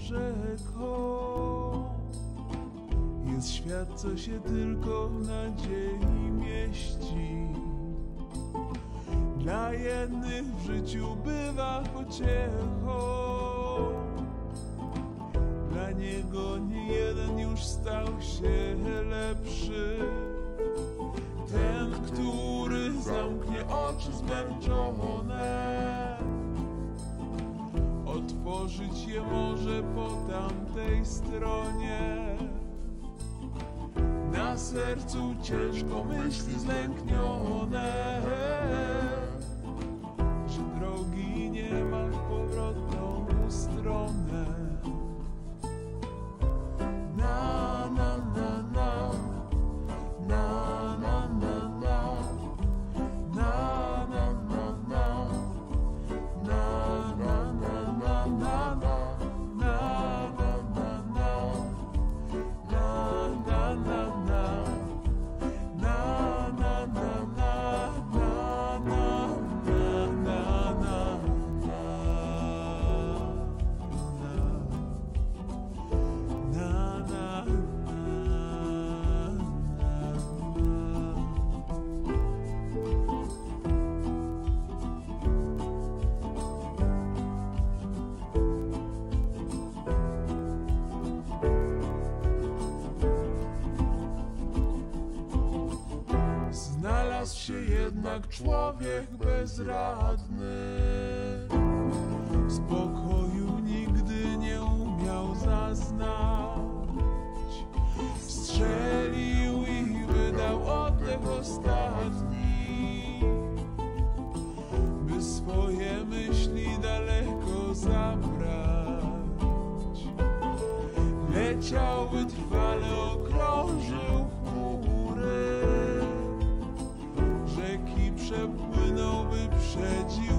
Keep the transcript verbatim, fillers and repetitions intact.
rzeką. Jest świat, co się tylko w nadziei mieści. Dla jednych w życiu bywa pociechą, dla niego nie jeden już stał się lepszy. Ten, który zamknie oczy zmęczone, otworzyć je może po tamtej stronie. Na sercu ciężko myśli zlęknione, że drogi nie ma w powrotną stronę. Na, na, na, na, na, na, na, na, na, na, na, na, na, na, na, na, na. Znalazł się jednak człowiek bezradny, spokoju nigdy nie umiał zaznać. Strzelił i wydał oddech ostatni, by swoje myśli daleko zabrać. Leciał wytrwale, okrążył chmury, rzeki przepłynął, wyprzedził